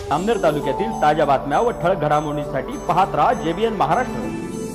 जामनेर तालुक्यातील ताज्या बातम्या व ठळक घडामोडींसाठी पाहत राहा JBN महाराष्ट्र।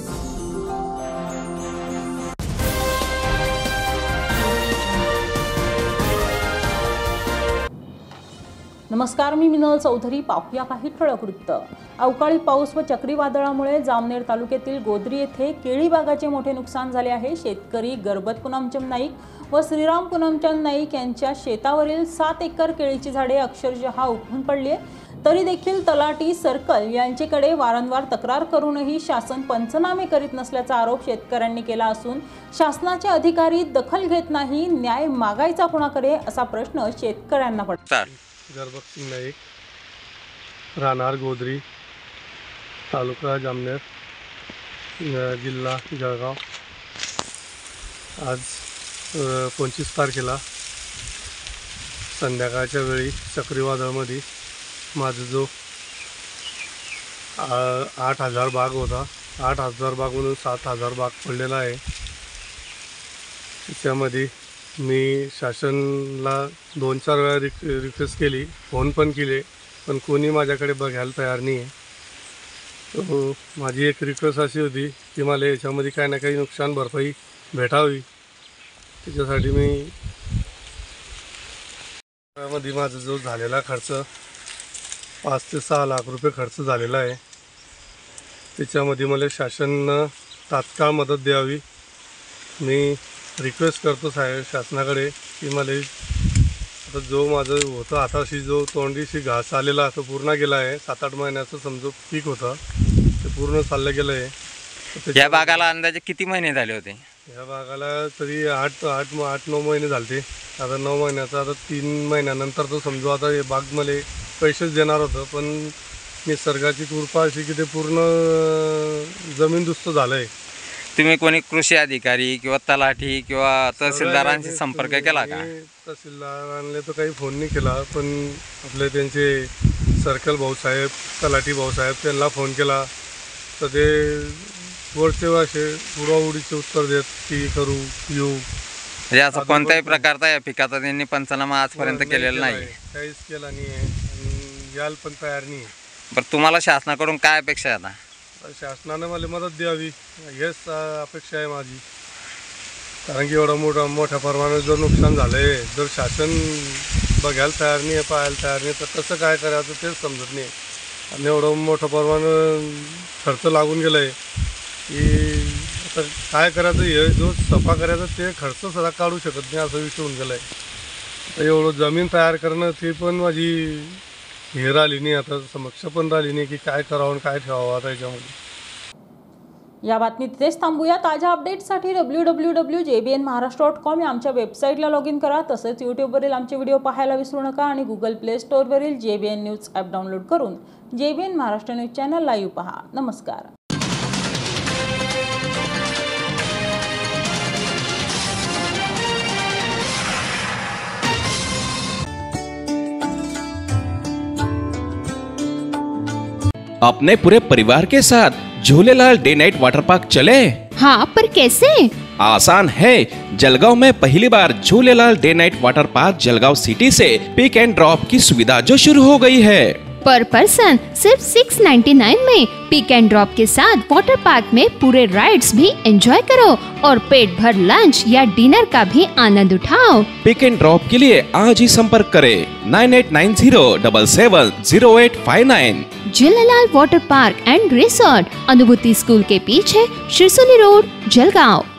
नमस्कार, मी मिनल चौधरी। पाहूया काही ठळक वृत्त। अवकाळी पाऊस व चक्रीवादळामुळे जामनेर तालुक्यातील गोद्री येथे केळी बागाचे मोठे नुकसान झाले आहे। शेतकरी गरबत पूनमचंद नाईक व श्रीराम पूनमचंद नाईक यांच्या शेतावरील 7 एकर केळीची झाडे अक्षरशः उखडून पडली, तरी देखील तलाठी सर्कल यांच्याकडे वारंवार तक्रार करूनही शासन पंचनामे करीत नसल्याचा आरोप शेतकऱ्यांनी केला असून शासनाचे अधिकारी दखल घेत नाही। न्याय मागायचा कोणाकडे असा प्रश्न शेतकऱ्यांना पडतो। गरबत नाईक, राहणार गोद्री, तालुका जामनेर, जिल्हा जळगाव। आज 25 तारखेला संध्याकाळच्या वेळी चक्रीवादळामध्ये माझा जो 8,000 बाग होता, 8,000 बागमधून 7,000 बाग पडलेला आहे। त्याच्यामध्ये मी शासनाला 2-4 वेळा रिक्वेस्ट केली, फोन पण केले, पण कोणी माझ्याकडे बघायला तयार नाही आहे। तो माझी एक रिक्वेस्ट अशी होती की मला याच्यामध्ये काही ना काही नुकसान भरपाई भेटावी। त्याच्यासाठी मी मध्ये माझा जो झालेला खर्च 5 ते 6 लाख रुपये खर्च झालेला आहे, त्याच्यामध्ये मला शासनानं तात्काळ मदत द्यावी। मी रिक्वेस्ट करतो शासनाकडे की मला आता जो माझं होतं हाताशी जो तोंडीशी घास आलेला तो पूर्ण गेला आहे। 7-8 महिन्याचं समजो पीक होतं, ते पूर्ण चाललं गेलं आहे। या बागाला अंदाजे किती महिने झाले होते? या बागाला तरी 8-9 महिने झाले। आता 9 महिन्याचा आता 3 महिन्यानंतर तो समजू आता हे बाग मला पैसेच देणार होतं, पण निसर्गाची कृपा अशी की ते पूर्ण जमीनदोस्त झालं आहे। तुम्ही कोणी कृषी अधिकारी किंवा तलाठी किंवा तहसीलदारांशी संपर्क केला का? तहसीलदारांना तर काही फोन नाही केला, पण आपले त्यांचे सर्कल भाऊसाहेब, तलाठी भाऊसाहेब त्यांना फोन केला तर ते वरचे असे उडवाउडीचे उत्तर देत की करू येऊ। म्हणजे असं कोणत्याही प्रकारचा या पिकाचा त्यांनी पंचनामा आजपर्यंत केलेला नाही, काहीच केला नाही आहे आणि यायला पण तयार नाही। बरं, तुम्हाला शासनाकडून काय अपेक्षा आहे? आता शासनाने मला मदत द्यावी हेच अपेक्षा आहे माझी, कारण की एवढं मोठ्या प्रमाणात जर नुकसान झालं आहे, जर शासन बघायला तयार नाही आहे, पाहायला तयार नाही, तर कसं काय करायचं तेच समजत नाही। आणि एवढं मोठं प्रमाणात खर्च लागून गेलं आहे की आता काय करायचं, हे जो सफा करायचा ते खर्च सुद्धा काढू शकत नाही असं विषय होऊन गेलं आहे। तर एवढं जमीन तयार करणं ते पण माझी हे राहिली नाही, आता समक्ष पण राहिली नाही की काय करावं काय ठेवावं आता याच्यामध्ये। या बातमीत तिथेच थांबूया। ताज्या अपडेट्ससाठी www.jbnmaharashtra.com या आमच्या वेबसाईटला लॉग इन करा। तसेच यूट्यूबवरील आमचे व्हिडिओ पाहायला विसरू नका आणि गुगल प्ले स्टोअरवरील JBN न्यूज ॲप डाउनलोड करून JBN Maharashtra news channel live पहा। नमस्कार। अपने पूरे परिवार के साथ Jhulelal day night water park चले? हाँ, पर कैसे? आसान है। जलगांव में पहली बार Jhulelal day night water park Jalgaon city से पिक एंड ड्रॉप की सुविधा जो शुरू हो गई है। पर पर्सन सिर्फ 699 में पिक एंड ड्रॉप के साथ वाटर पार्क में पूरे राइड्स भी एंजॉय करो और पेट भर लंच या डिनर का भी आनंद उठाओ। पिक एंड ड्रॉप के लिए आज ही संपर्क करें 9890770859। Jhulelal water park and resort, Anubhuti school के पीछे, शिरसोली रोड, जलगांव।